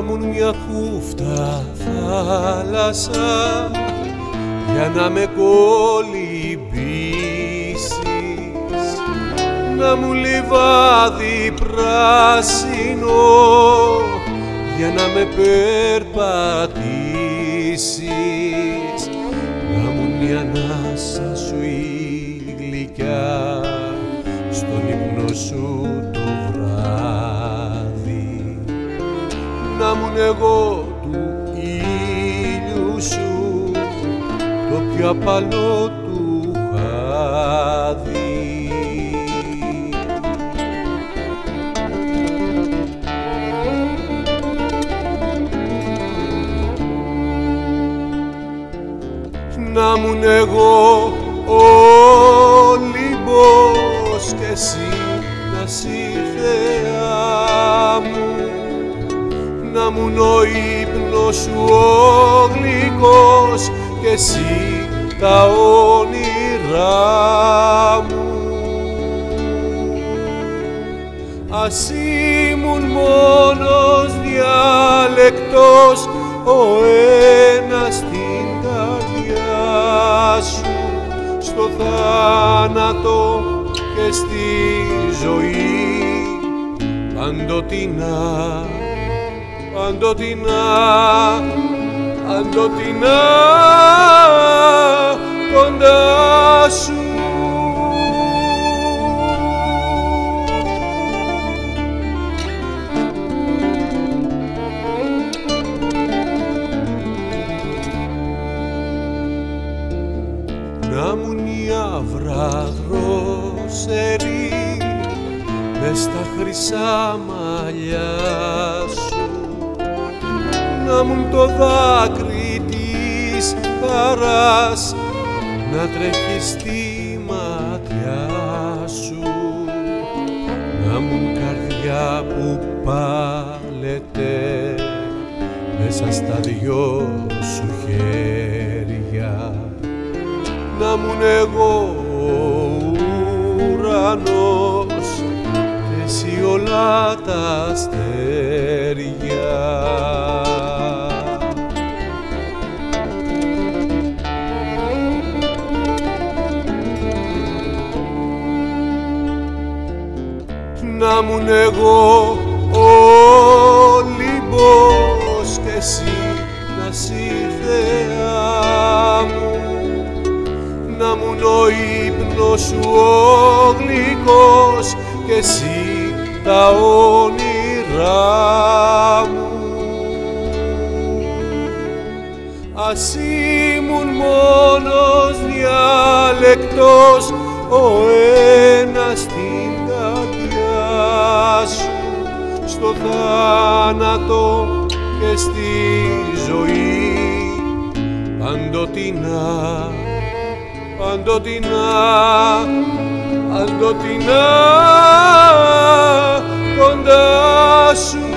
ήμουν μια χούφτα θάλασσα για να με κολυμπήσεις, να μου λιβάδι πράσινο για να με περπατήσεις, να μου η ανάσα σου η γλυκιά στον ύπνο σου το βράδυ, να μου εγώ του ήλιου σου το πιο απαλό του χάδι. Να μουν εγώ ο λίμπος και εσύ να εσύ θεά μου, να μουν ο ύπνος σου ο γλυκός και εσύ τα όνειρά μου. Ας ήμουν μόνος διαλεκτός ο ένας στην καρδιά σου, στο θάνατο και στη ζωή, παντοτινά, παντοτινά, παντοτινά κοντά σου. Να μουν η αύρα δροσερή μες στα χρυσά μαλλιά σου, να μουν το δάκρυ της χαράς να τρέχει στη ματιά σου, να μουν καρδιά που πάλεται μέσα στα δυο σου χέρια, να μουν εγώ ουρανός και εσύ όλα τα αστέρια. Να μουν εγώ ο λίμπος και εσύ να εσύ θεά μου, να μουν ο ύπνος σου ο γλυκός και εσύ τα όνειρά μου. Ας ήμουν μόνος διαλεκτός ο ένας στην καρδιά σου, στο θάνατο και στη ζωή, παντοτινά, παντοτινά, παντοτινά κοντά σου.